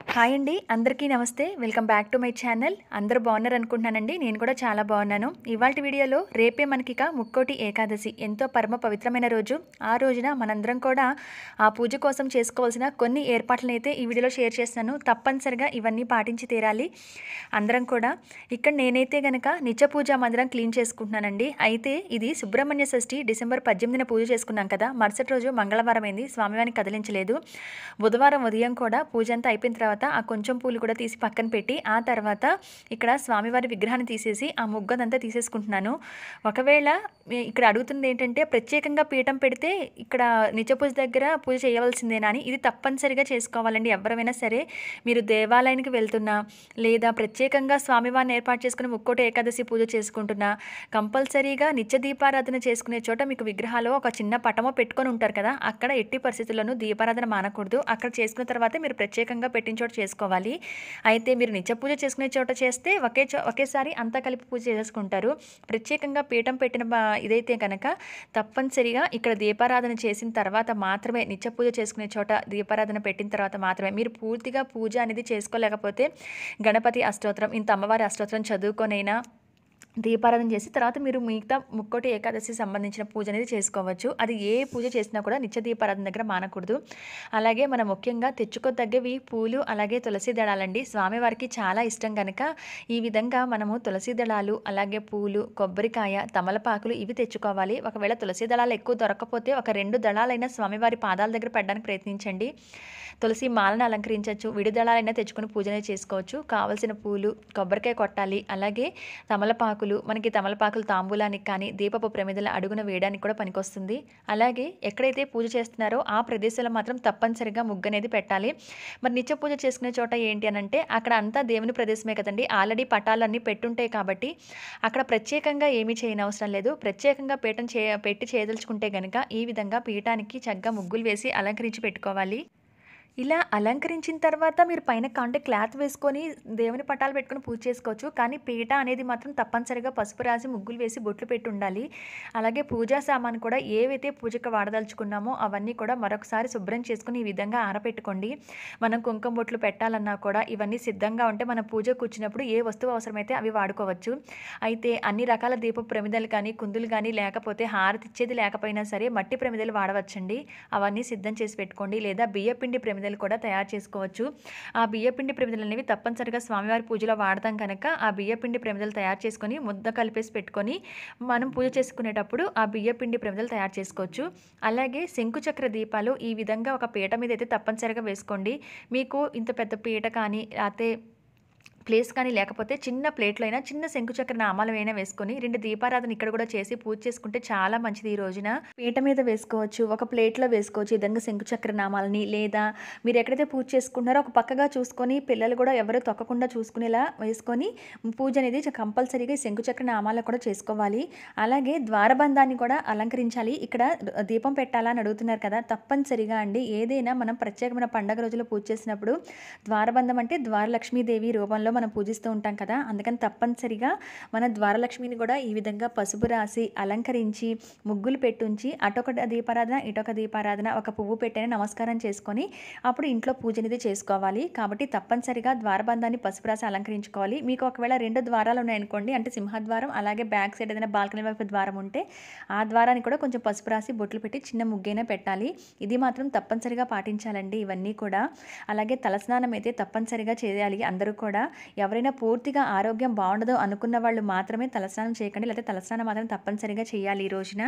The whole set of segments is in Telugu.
హాయ్ అండి, అందరికీ నమస్తే. Welcome back to my channel. అందరూ బాగున్నారు అనుకుంటున్నానండి. నేను కూడా చాలా బాగున్నాను. ఇవాల్టి వీడియోలో రేపే మనకిక ముక్కోటి ఏకాదశి, ఎంతో పరమ పవిత్రమైన రోజు. ఆ రోజున మనందరం కూడా ఆ పూజ కోసం చేసుకోవాల్సిన కొన్ని ఏర్పాట్లను అయితే ఈ వీడియోలో షేర్ చేస్తున్నాను. తప్పనిసరిగా ఇవన్నీ పాటించి తీరాలి అందరం కూడా. ఇక్కడ నేనైతే గనక నిత్య పూజా మందిరం క్లీన్ చేసుకుంటున్నానండి. అయితే ఇది సుబ్రహ్మణ్య షష్ఠి డిసెంబర్ 18న పూజ చేసుకున్నాం కదా. మరుసటి రోజు మంగళవారం అయింది, స్వామివారిని కదిలించలేదు. బుధవారం ఉదయం కూడా పూజ అంతా అయిపోయిన తర్వాత ఆ కొంచెం పూలు కూడా తీసి పక్కన పెట్టి ఆ తర్వాత ఇక్కడ స్వామివారి విగ్రహాన్ని తీసేసి ఆ ముగ్గదంతా తీసేసుకుంటున్నాను. ఒకవేళ ఇక్కడ అడుగుతుంది ఏంటంటే, ప్రత్యేకంగా పీఠం పెడితే ఇక్కడ నిత్య పూజ దగ్గర పూజ చేయవలసిందేనా అని. ఇది తప్పనిసరిగా చేసుకోవాలండి. ఎవరైనా సరే మీరు దేవాలయానికి వెళ్తున్నా లేదా ప్రత్యేకంగా స్వామివారిని ఏర్పాటు చేసుకుని ముక్కోటి ఏకాదశి పూజ చేసుకుంటున్నా కంపల్సరీగా నిత్య దీపారాధన చేసుకునే చోట మీకు విగ్రహాలు ఒక చిన్న పటమో పెట్టుకొని ఉంటారు కదా, అక్కడ ఎట్టి పరిస్థితుల్లోనూ దీపారాధన మానకూడదు. అక్కడ చేసుకున్న తర్వాత మీరు ప్రత్యేకంగా పెట్టిన చోట చేసుకోవాలి. అయితే మీరు నిత్య పూజ చేసుకునే చోట చేస్తే ఒకేసారి అంతా కలిపి పూజ చేసుకుంటారు. ప్రత్యేకంగా పీఠం పెట్టిన ఇదైతే కనుక తప్పనిసరిగా ఇక్కడ దీపారాధన చేసిన తర్వాత మాత్రమే, నిత్య పూజ చేసుకునే చోట దీపారాధన పెట్టిన తర్వాత మాత్రమే. మీరు పూర్తిగా పూజ అనేది చేసుకోలేకపోతే గణపతి అష్టోత్తరం, ఇంత అమ్మవారి అష్టోత్తరం చదువుకొనైనా దీపారాధన చేసి తర్వాత మీరు మిగతా ముక్కోటి ఏకాదశి సంబంధించిన పూజ అనేది చేసుకోవచ్చు. అది ఏ పూజ చేసినా కూడా నిత్య దీపారాధన దగ్గర మానకూడదు. అలాగే మనం ముఖ్యంగా తెచ్చుకోదగ్గవి పూలు, అలాగే తులసి దళాలండి. స్వామివారికి చాలా ఇష్టం కనుక ఈ విధంగా మనము తులసి దళాలు, అలాగే పూలు, కొబ్బరికాయ, తమలపాకులు ఇవి తెచ్చుకోవాలి. ఒకవేళ తులసి దళాలు ఎక్కువ దొరకకపోతే ఒక 2 దళాలైనా స్వామివారి పాదాల దగ్గర పెట్టడానికి ప్రయత్నించండి. తులసి మాలను అలంకరించవచ్చు. విడి దళాలైనా తెచ్చుకొని పూజనే చేసుకోవచ్చు. కావలసిన పూలు, కొబ్బరికాయ కొట్టాలి. అలాగే తమలపాకులు, మనకి తమలపాకులు తాంబూలానికి కానీ దీపపు ప్రమిదల అడుగున వేయడానికి కూడా పనికొస్తుంది. అలాగే ఎక్కడైతే పూజ చేస్తున్నారో ఆ ప్రదేశంలో మాత్రం తప్పనిసరిగా ముగ్గు అనేది పెట్టాలి. మరి నిత్య పూజ చేసుకునే చోట ఏంటి అని అంటే, అక్కడ అంతా దేవుని ప్రదేశమే కదండి. ఆల్రెడీ పటాలన్నీ పెట్టుంటాయి కాబట్టి అక్కడ ప్రత్యేకంగా ఏమీ చేయనవసరం లేదు. ప్రత్యేకంగా పీఠం పెట్టి చేయదలుచుకుంటే కనుక ఈ విధంగా పీఠానికి చక్కగా ముగ్గులు వేసి అలంకరించి పెట్టుకోవాలి. ఇలా అలంకరించిన తర్వాత మీరు పైన క్లాత్ వేసుకొని దేవుని పటాలు పెట్టుకొని పూజ చేసుకోవచ్చు. కానీ పీట అనేది మాత్రం తప్పనిసరిగా పసుపు రాసి ముగ్గులు వేసి బొట్లు పెట్టి ఉండాలి. అలాగే పూజా సామాను కూడా ఏవైతే పూజకు వాడదలుచుకున్నామో అవన్నీ కూడా మరొకసారి శుభ్రం చేసుకుని ఈ విధంగా ఆరబెట్టుకోండి. మనం కుంకుమ బొట్లు పెట్టాలన్నా కూడా ఇవన్నీ సిద్ధంగా ఉంటే మనం పూజ కూర్చున్నప్పుడు ఏ వస్తువు అవసరమైతే అవి వాడుకోవచ్చు. అయితే అన్ని రకాల దీప ప్రమిదలు కానీ, కుందులు కానీ, లేకపోతే హారతి ఇచ్చేది లేకపోయినా సరే మట్టి ప్రమిదలు వాడవచ్చండి. అవన్నీ సిద్ధం చేసి పెట్టుకోండి. లేదా బియ్యపిండి ప్రమిదలు కూడా తయారు చేసుకోవచ్చు. ఆ బియ్యపిండి ప్రమిదలు అనేవి తప్పనిసరిగా స్వామివారి పూజలో వాడతాం కనుక ఆ బియ్యపిండి ప్రమిదలు తయారు చేసుకొని ముద్ద కలిపేసి పెట్టుకొని మనం పూజ చేసుకునేటప్పుడు ఆ బియ్యపిండి ప్రమిదలు తయారు చేసుకోవచ్చు. అలాగే శంకుచక్ర దీపాలు ఈ విధంగా ఒక పీట మీద అయితే తప్పనిసరిగా వేసుకోండి. మీకు ఇంత పెద్ద పీట కానీ లేకపోతే ప్లేస్ కానీ లేకపోతే చిన్న ప్లేట్లో అయినా చిన్న శంకుచక్ర నామాలు అయినా వేసుకొని 2 దీపారాధన ఇక్కడ కూడా చేసి పూజ చేసుకుంటే చాలా మంచిది. ఈ రోజున పీట మీద వేసుకోవచ్చు, ఒక ప్లేట్లో వేసుకోవచ్చు. ఈ విధంగా శంకుచక్ర నామాలని, లేదా మీరు ఎక్కడైతే పూజ చేసుకుంటున్నారో ఒక పక్కగా చూసుకొని పిల్లలు కూడా ఎవరు తొక్కకుండా చూసుకునేలా వేసుకొని పూజ అనేది కంపల్సరీగా శంకుచక్ర నామాలు కూడా చేసుకోవాలి. అలాగే ద్వారబంధాన్ని కూడా అలంకరించాలి. ఇక్కడ దీపం పెట్టాలా అని అడుగుతున్నారు కదా, తప్పనిసరిగా అండి. ఏదైనా మనం ప్రత్యేకమైన పండగ రోజుల్లో పూజ చేసినప్పుడు ద్వారబంధం అంటే ద్వారలక్ష్మీదేవి రూపంలో మనం పూజిస్తూ ఉంటాం కదా, అందుకని తప్పనిసరిగా మన ద్వారలక్ష్మిని కూడా ఈ విధంగా పసుపు రాసి అలంకరించి ముగ్గులు పెట్టుంచి అటొక దీపారాధన ఇటొక దీపారాధన ఒక పువ్వు పెట్టని నమస్కారం చేసుకొని అప్పుడు ఇంట్లో పూజ అనేది చేసుకోవాలి. కాబట్టి తప్పనిసరిగా ద్వారబంధాన్ని పసుపు రాసి అలంకరించుకోవాలి. మీకు ఒకవేళ 2 ద్వారాలు ఉన్నాయనుకోండి, అంటే సింహద్వారం అలాగే బ్యాక్ సైడ్ ఏదైనా బాల్కనీ వైపు ద్వారం ఉంటే ఆ ద్వారాన్ని కూడా కొంచెం పసుపు రాసి బొట్లు పెట్టి చిన్న ముగ్గైనా పెట్టాలి. ఇది మాత్రం తప్పనిసరిగా పాటించాలండి ఇవన్నీ కూడా. అలాగే తలస్నానం అయితే తప్పనిసరిగా చేయాలి అందరూ కూడా. ఎవరైనా పూర్తిగా ఆరోగ్యం బాగుండదు అనుకున్న వాళ్ళు మాత్రమే తలస్నానం చేయకండి, లేకపోతే తలస్నానం మాత్రం తప్పనిసరిగా చేయాలి ఈ రోజున.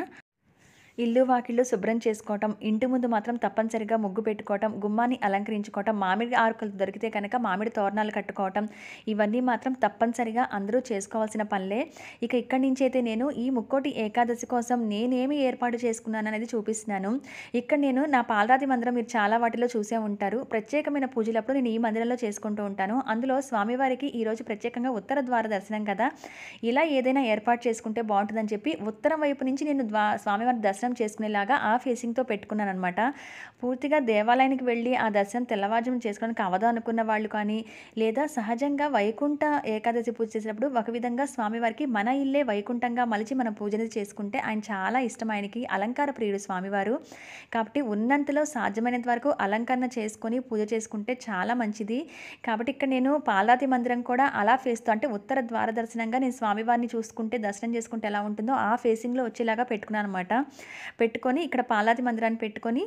ఇల్లు వాకిళ్ళు శుభ్రం చేసుకోవటం, ఇంటి ముందు మాత్రం తప్పనిసరిగా ముగ్గు పెట్టుకోవటం, గుమ్మాన్ని అలంకరించుకోవటం, మామిడి ఆకులు దొరికితే కనుక మామిడి తోరణాలు కట్టుకోవటం, ఇవన్నీ మాత్రం తప్పనిసరిగా అందరూ చేసుకోవాల్సిన పనులే. ఇక ఇక్కడి నుంచి అయితే నేను ఈ ముక్కోటి ఏకాదశి కోసం నేనేమి ఏర్పాటు చేసుకున్నాను అనేది చూపిస్తున్నాను. ఇక్కడ నేను నా పాలరాతి మందిరం మీరు చాలా వాటిలో చూసే ఉంటారు. ప్రత్యేకమైన పూజలప్పుడు నేను ఈ మందిరంలో చేసుకుంటూ ఉంటాను. అందులో స్వామివారికి ఈరోజు ప్రత్యేకంగా ఉత్తర ద్వార దర్శనం కదా, ఇలా ఏదైనా ఏర్పాటు చేసుకుంటే బాగుంటుందని చెప్పి ఉత్తరం వైపు నుంచి నేను స్వామివారి దర్శనం దర్శనం చేసుకునేలాగా ఆ ఫేసింగ్తో పెట్టుకున్నాను అనమాట. పూర్తిగా దేవాలయానికి వెళ్ళి ఆ దర్శనం తెల్లవారుజామున చేసుకోవడానికి అవ్వదు అనుకున్న వాళ్ళు కానీ, లేదా సహజంగా వైకుంఠ ఏకాదశి పూజ చేసేటప్పుడు ఒక విధంగా స్వామివారికి మన ఇల్లే వైకుంఠంగా మలిచి మనం పూజలు చేసుకుంటే ఆయన చాలా ఇష్టం. ఆయనకి అలంకార ప్రియుడు స్వామివారు. కాబట్టి ఉన్నంతలో సాధ్యమైనంత వరకు అలంకరణ చేసుకొని పూజ చేసుకుంటే చాలా మంచిది. కాబట్టి ఇక్కడ నేను పాలరాతి మందిరం కూడా అలా ఫేస్తో, అంటే ఉత్తర ద్వార దర్శనంగా నేను స్వామివారిని చూసుకుంటే దర్శనం చేసుకుంటే ఎలా ఉంటుందో ఆ ఫేసింగ్లో వచ్చేలాగా పెట్టుకున్నాను అనమాట. పెట్టుకొని ఇక్కడ పాలరాతి మందిరాన్ని పెట్టుకొని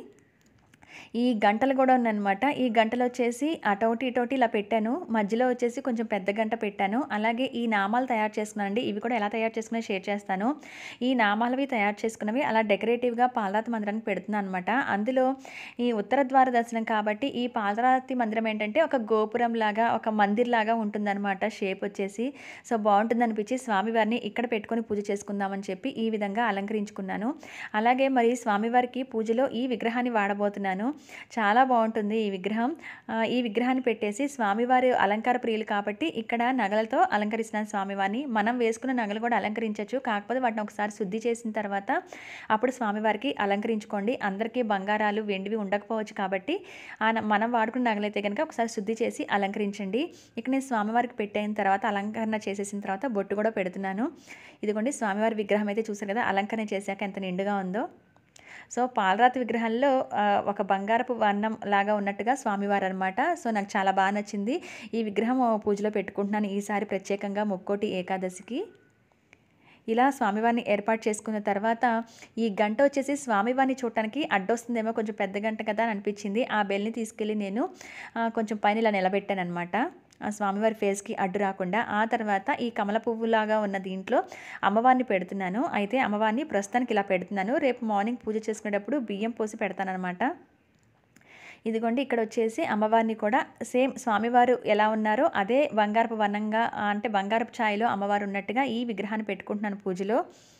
ఈ గంటలు కూడా ఉన్నాయన్నమాట. ఈ గంటలు వచ్చేసి అటోటి ఇటోటి ఇలా పెట్టాను. మధ్యలో వచ్చేసి కొంచెం పెద్ద గంట పెట్టాను. అలాగే ఈ నామాలు తయారు చేసుకున్నానండి. ఇవి కూడా ఎలా తయారు చేసుకున్నాయో షేర్ చేస్తాను. ఈ నామాలవి తయారు చేసుకున్నవి అలా డెకరేటివ్గా పాలరాతి మందిరానికి పెడుతున్నాను అనమాట. అందులో ఈ ఉత్తర ద్వార దర్శనం కాబట్టి ఈ పాలరాతి మందిరం ఏంటంటే ఒక గోపురం లాగా, ఒక మందిర్ లాగా ఉంటుందన్నమాట షేప్ వచ్చేసి. సో బాగుంటుంది అనిపించి స్వామివారిని ఇక్కడ పెట్టుకొని పూజ చేసుకుందామని చెప్పి ఈ విధంగా అలంకరించుకున్నాను. అలాగే మరి స్వామివారికి పూజలో ఈ విగ్రహాన్ని వాడబోతున్నాను. చాలా బాగుంటుంది ఈ విగ్రహం. ఈ విగ్రహాన్ని పెట్టేసి స్వామివారి అలంకార ప్రియులు కాబట్టి ఇక్కడ నగలతో అలంకరిస్తున్నాను స్వామివారిని. మనం వేసుకున్న నగలు కూడా అలంకరించవచ్చు. కాకపోతే వాటిని ఒకసారి శుద్ధి చేసిన తర్వాత అప్పుడు స్వామివారికి అలంకరించుకోండి. అందరికీ బంగారాలు వెండివి ఉండకపోవచ్చు కాబట్టి మనం వాడుకున్న నగలైతే కనుక ఒకసారి శుద్ధి చేసి అలంకరించండి. ఇక్కడ నేను స్వామివారికి పెట్టయిన తర్వాత అలంకరణ చేసేసిన తర్వాత బొట్టు కూడా పెడుతున్నాను. ఇదిగోండి స్వామివారి విగ్రహం అయితే చూసారు కదా, అలంకరణ చేశాక ఎంత నిండుగా ఉందో. సో పాలరాతి విగ్రహంలో ఒక బంగారపు వర్ణం లాగా ఉన్నట్టుగా స్వామివారు అనమాట. సో నాకు చాలా బాగా నచ్చింది. ఈ విగ్రహం పూజలో పెట్టుకుంటున్నాను ఈసారి ప్రత్యేకంగా ముక్కోటి ఏకాదశికి. ఇలా స్వామివారిని ఏర్పాటు చేసుకున్న తర్వాత ఈ గంట వచ్చేసి స్వామివారిని చూడటానికి అడ్డొస్తుందేమో, కొంచెం పెద్ద గంట కదా అని అనిపించింది. ఆ బెల్ని తీసుకెళ్ళి నేను కొంచెం పైన ఇలా నిలబెట్టాను అనమాట, ఆ స్వామివారి ఫేస్కి అడ్డు రాకుండా. ఆ తర్వాత ఈ కమల పువ్వులాగా ఉన్న దీంట్లో అమ్మవారిని పెడుతున్నాను. అయితే అమ్మవారిని ప్రస్తుతానికి ఇలా పెడుతున్నాను. రేపు మార్నింగ్ పూజ చేసుకునేటప్పుడు బియ్యం పోసి పెడతానమాట. ఇదిగోండి ఇక్కడ వచ్చేసి అమ్మవారిని కూడా సేమ్ స్వామివారు ఎలా ఉన్నారో అదే బంగారపు వర్ణంగా, అంటే బంగారపు ఛాయలో అమ్మవారు ఉన్నట్టుగా ఈ విగ్రహాన్ని పెట్టుకుంటున్నాను పూజలో.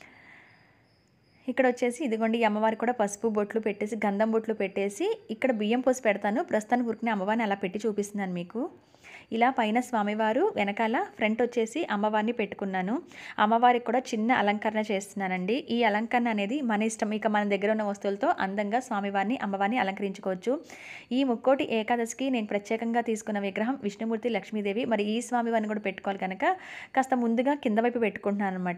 ఇక్కడ వచ్చేసి ఇదిగోండి ఈ అమ్మవారికి కూడా పసుపు బొట్లు పెట్టేసి, గంధం బొట్లు పెట్టేసి ఇక్కడ బియ్యం పోసి పెడతాను. ప్రస్తుతానికి ఉరికిన అమ్మవారిని అలా పెట్టి చూపిస్తున్నాను మీకు. ఇలా పైన స్వామివారు, వెనకాల ఫ్రంట్ వచ్చేసి అమ్మవారిని పెట్టుకున్నాను. అమ్మవారికి కూడా చిన్న అలంకరణ చేస్తున్నానండి. ఈ అలంకరణ అనేది మన ఇష్టం. ఇక మన దగ్గర ఉన్న వస్తువులతో అందంగా స్వామివారిని, అమ్మవారిని అలంకరించుకోవచ్చు. ఈ ముక్కోటి ఏకాదశికి నేను ప్రత్యేకంగా తీసుకున్న విగ్రహం విష్ణుమూర్తి, లక్ష్మీదేవి. మరి ఈ స్వామివారిని కూడా పెట్టుకోవాలి కనుక కాస్త ముందుగా కింద వైపు పెట్టుకుంటున్నాను అనమాట.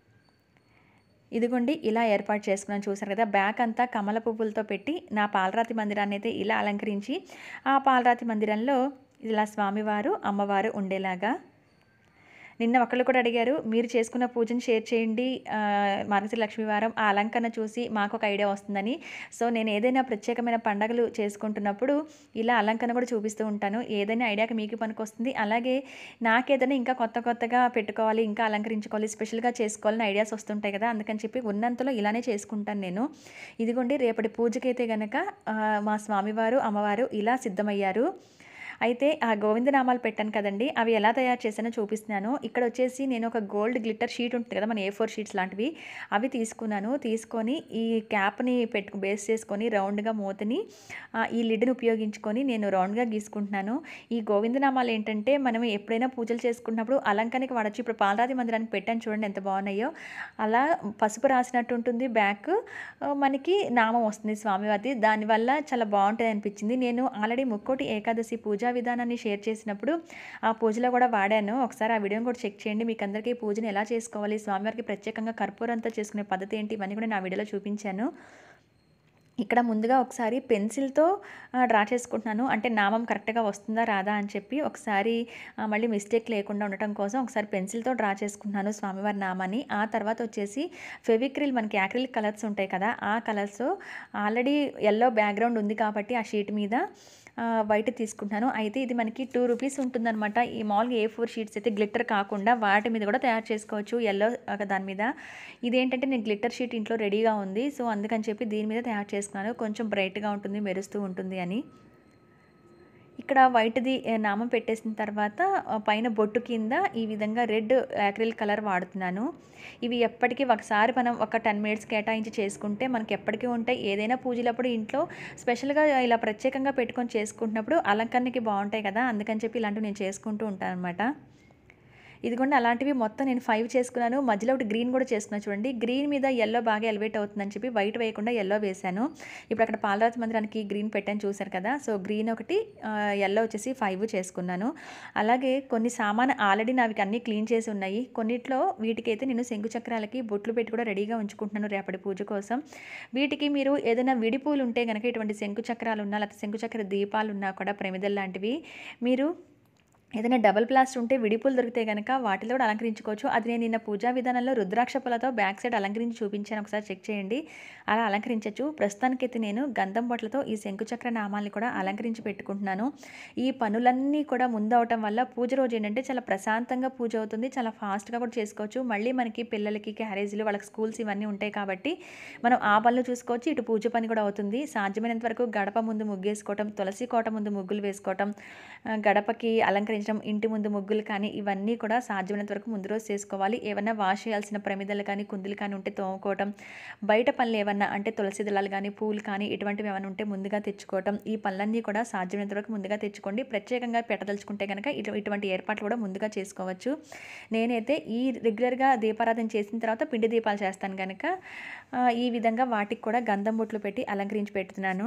ఇదిగోండి ఇలా ఏర్పాటు చేసుకున్నాను. చూసారు కదా, బ్యాక్ అంతా కమల పువ్వులతో పెట్టి నా పాలరాతి మందిరాన్ని అయితే ఇలా అలంకరించి, ఆ పాలరాతి మందిరంలో ఇలా స్వామివారు, అమ్మవారు ఉండేలాగా. నిన్న ఒకళ్ళు కూడా అడిగారు, మీరు చేసుకున్న పూజను షేర్ చేయండి మార్గశిర లక్ష్మీవారం, ఆ అలంకరణ చూసి మాకు ఒక ఐడియా వస్తుందని. సో నేను ఏదైనా ప్రత్యేకమైన పండగలు చేసుకుంటున్నప్పుడు ఇలా అలంకరణ కూడా చూపిస్తూ ఉంటాను. ఏదైనా ఐడియాకి మీకు పనికొస్తుంది. అలాగే నాకేదైనా ఇంకా కొత్తగా పెట్టుకోవాలి, ఇంకా అలంకరించుకోవాలి, స్పెషల్గా చేసుకోవాలని ఐడియాస్ వస్తుంటాయి కదా, అందుకని చెప్పి ఉన్నంతలో ఇలానే చేసుకుంటాను నేను. ఇదిగోండి రేపటి పూజకైతే కనుక మా స్వామివారు, అమ్మవారు ఇలా సిద్ధమయ్యారు. అయితే ఆ గోవిందనామాలు పెట్టాను కదండి, అవి ఎలా తయారు చేశానో చూపిస్తున్నాను. ఇక్కడ వచ్చేసి నేను ఒక గోల్డ్ గ్లిట్టర్ షీట్ ఉంటుంది కదా, మన A4 షీట్స్ లాంటివి, అవి తీసుకొని ఈ క్యాప్ని బేస్ చేసుకొని రౌండ్గా మూతని ఈ లిడ్ని ఉపయోగించుకొని నేను రౌండ్గా గీసుకుంటున్నాను. ఈ గోవిందనామాలు ఏంటంటే మనం ఎప్పుడైనా పూజలు చేసుకున్నప్పుడు అలంకరణకి వాడచ్చు. ఇప్పుడు పాలరాతి మందిరానికి పెట్టాను చూడండి ఎంత బాగున్నాయో. అలా పసుపు రాసినట్టు ఉంటుంది, బ్యాక్ మనకి నామం వస్తుంది స్వామివారిది. దానివల్ల చాలా బాగుంటుంది అనిపించింది. నేను ఆల్రెడీ ముక్కోటి ఏకాదశి పూజా విధానాన్ని షేర్ చేసినప్పుడు ఆ పూజలో కూడా వాడాను. ఒకసారి ఆ వీడియోని కూడా చెక్ చేయండి. మీకు అందరికీ పూజను ఎలా చేసుకోవాలి, స్వామివారికి ప్రత్యేకంగా కర్పూరంతో చేసుకునే పద్ధతి ఏంటి, ఇవన్నీ కూడా నా వీడియోలో చూపించాను. ఇక్కడ ముందుగా ఒకసారి పెన్సిల్తో డ్రా చేసుకుంటున్నాను. అంటే నామం కరెక్ట్గా వస్తుందా రాదా అని చెప్పి ఒకసారి మళ్ళీ మిస్టేక్ లేకుండా ఉండటం కోసం ఒకసారి పెన్సిల్తో డ్రా చేసుకుంటున్నాను స్వామివారి నామాన్ని. ఆ తర్వాత వచ్చేసి ఫెవిక్రిల్, మనకి యాక్రిలిక్ కలర్స్ ఉంటాయి కదా, ఆ కలర్స్ ఆల్రెడీ ఎల్లో బ్యాక్గ్రౌండ్ ఉంది కాబట్టి ఆ షీట్ మీద వైట్ తీసుకుంటున్నాను. అయితే ఇది మనకి 2 రూపీస్ ఉంటుందన్నమాట. ఈ మామూలుగా A4 షీట్స్ అయితే గ్లిట్టర్ కాకుండా వాటి మీద కూడా తయారు చేసుకోవచ్చు ఎల్లో దాని మీద. ఇదేంటంటే నేను గ్లిట్టర్ షీట్ ఇంట్లో రెడీగా ఉంది, సో అందుకని చెప్పి దీని మీద తయారు చేసుకున్నాను. కొంచెం బ్రైట్గా ఉంటుంది, మెరుస్తూ ఉంటుంది అని. ఇక్కడ వైట్ది నామం పెట్టేసిన తర్వాత పైన బొట్టు కింద ఈ విధంగా రెడ్ యాక్రిలిక్ కలర్ వాడుతున్నాను. ఇవి ఎప్పటికీ ఒకసారి మనం ఒక 10 మినిట్స్ కేటాయించి చేసుకుంటే మనకి ఎప్పటికీ ఉంటాయి. ఏదైనా పూజలప్పుడు ఇంట్లో స్పెషల్గా ఇలా ప్రత్యేకంగా పెట్టుకొని చేసుకుంటున్నప్పుడు అలంకరణకి బాగుంటాయి కదా, అందుకని చెప్పి ఇలాంటివి నేను చేసుకుంటూ ఉంటాను అనమాట. ఇదిగోండి అలాంటివి మొత్తం నేను 5 చేసుకున్నాను. మధ్యలో ఒకటి గ్రీన్ కూడా చేసుకున్నాను చూడండి. గ్రీన్ మీద యెల్లో బాగా ఎలివేట్ అవుతుందని చెప్పి వైట్ వేయకుండా యెల్లో వేశాను. ఇప్పుడు అక్కడ పాలరాతి మందిరానికి గ్రీన్ పెట్టాను చూసారు కదా. సో గ్రీన్ ఒకటి, యెల్లో వచ్చేసి 5 చేసుకున్నాను. అలాగే కొన్ని సామాను ఆల్రెడీ నావి అన్నీ క్లీన్ చేసి ఉన్నాయి. కొన్నిట్లో వీటికైతే నేను శంకు చక్రాలకి బొట్లు పెట్టి కూడా రెడీగా ఉంచుకుంటున్నాను రేపటి పూజ కోసం. వీటికి మీరు ఏదైనా విడి పూలు ఉంటే గనక ఇటువంటి శంకు చక్రాలు ఉన్నా లేకపోతే శంకు చక్ర దీపాలున్నా కూడా ప్రమిదలు లాంటివి మీరు ఏదైనా డబుల్ ప్లాస్టర్ ఉంటే విడిపూలు దొరికితే కనుక వాటిలో కూడా అలంకరించుకోవచ్చు. అది నేను నిన్న పూజా విధానంలో రుద్రాక్ష పూలతో బ్యాక్ సైడ్ అలంకరించి చూపించాను, ఒకసారి చెక్ చేయండి. అలా అలంకరించవచ్చు. ప్రస్తుతానికైతే నేను గంధం బొట్లతో ఈ శంకుచక్ర నామాల్ని కూడా అలంకరించి పెట్టుకుంటున్నాను. ఈ పనులన్నీ కూడా ముందవటం వల్ల పూజ రోజు ఏంటంటే చాలా ప్రశాంతంగా పూజ అవుతుంది, చాలా ఫాస్ట్గా కూడా చేసుకోవచ్చు. మళ్ళీ మనకి పిల్లలకి క్యారేజీలు వాళ్ళకి స్కూల్స్ ఇవన్నీ ఉంటాయి కాబట్టి మనం ఆ పనులు చూసుకోవచ్చు, ఇటు పూజ పని కూడా అవుతుంది. సాధ్యమైనంత వరకు గడప ముందు ముగ్గేసుకోవటం, తులసి కోట ముందు ముగ్గులు వేసుకోవటం, గడపకి అలంకరించడం, ఇంటి ముందు ముగ్గులు కానీ ఇవన్నీ కూడా సాధ్యమైనంత వరకు ముందు రోజు చేసుకోవాలి. ఏమన్నా వాష్ చేయాల్సిన ప్రమిదలు కానీ కుందులు కానీ ఉంటే తోముకోవటం, బయట పనులు ఏమన్నా అంటే తులసి దళాలు కానీ పూలు కానీ ఇటువంటివి ఏమైనా ఉంటే ముందుగా తెచ్చుకోవటం, ఈ పనులన్నీ కూడా సాధ్యమైనంత వరకు ముందుగా తెచ్చుకోండి. ప్రత్యేకంగా పెట్టదలుచుకుంటే కనుక ఇటువంటి ఏర్పాట్లు కూడా ముందుగా చేసుకోవచ్చు. నేనైతే ఈ రెగ్యులర్గా దీపారాధన చేసిన తర్వాత పిండి దీపాలు చేస్తాను కనుక ఈ విధంగా వాటికి కూడా గంధం బొట్లు పెట్టి అలంకరించి పెడుతున్నాను.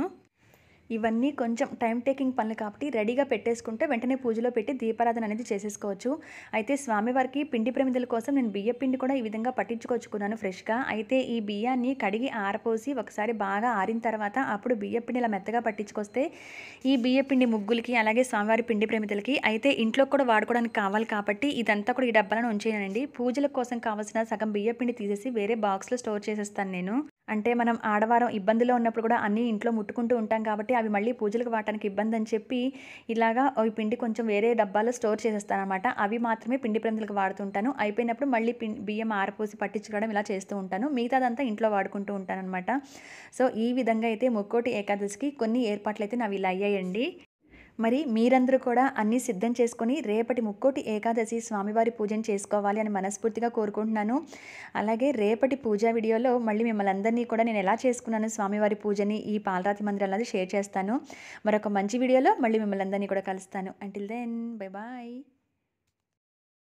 ఇవన్నీ కొంచెం టైం టేకింగ్ పనులు కాబట్టి రెడీగా పెట్టేసుకుంటే వెంటనే పూజలో పెట్టి దీపారాధన అనేది చేసేసుకోవచ్చు. అయితే స్వామివారికి పిండి ప్రమిదల కోసం నేను బియ్య పిండి కూడా ఈ విధంగా పట్టించుకొచ్చుకున్నాను ఫ్రెష్గా. అయితే ఈ బియ్యాన్ని కడిగి ఆరపోసి ఒకసారి బాగా ఆరిన తర్వాత అప్పుడు బియ్య పిండి ఇలా మెత్తగా పట్టించుకొస్తే ఈ బియ్య పిండి ముగ్గులకి అలాగే స్వామివారి పిండి ప్రమిదలకి అయితే ఇంట్లో కూడా వాడుకోవడానికి కావాలి కాబట్టి ఇదంతా కూడా ఈ డబ్బాలను ఉంచేయనండి. పూజల కోసం కావాల్సిన సగం బియ్య పిండి తీసేసి వేరే బాక్స్లో స్టోర్ చేసేస్తాను నేను. అంటే మనం ఆడవారం ఇబ్బందిలో ఉన్నప్పుడు కూడా అన్నీ ఇంట్లో ముట్టుకుంటూ ఉంటాం కాబట్టి అవి మళ్ళీ పూజలకు వాడటానికి ఇబ్బంది అని చెప్పి ఇలాగా ఈ పిండి కొంచెం వేరే డబ్బాలో స్టోర్ చేసేస్తాను అనమాట. అవి మాత్రమే పిండి ప్రమిదలకు వాడుతుంటాను. అయిపోయినప్పుడు మళ్ళీ బియ్యం ఆరపోసి పట్టించుకోవడం ఇలా చేస్తూ ఉంటాను. మిగతాదంతా ఇంట్లో వాడుకుంటూ ఉంటాను అనమాట. సో ఈ విధంగా అయితే ముక్కోటి ఏకాదశికి కొన్ని ఏర్పాట్లు అయితే నావి ఇలా అయ్యాయండి. మరి మీరందరూ కూడా అన్నీ సిద్ధం చేసుకొని రేపటి ముక్కోటి ఏకాదశి స్వామివారి పూజను చేసుకోవాలి అని మనస్ఫూర్తిగా కోరుకుంటున్నాను. అలాగే రేపటి పూజా వీడియోలో మళ్ళీ మిమ్మల్ని అందరినీ కూడా నేను ఎలా చేసుకున్నాను స్వామివారి పూజని ఈ పాలరాతి మందిరం అనేది షేర్ చేస్తాను. మరొక మంచి వీడియోలో మళ్ళీ మిమ్మల్ని అందరినీ కూడా కలుస్తాను. Until then bye bye.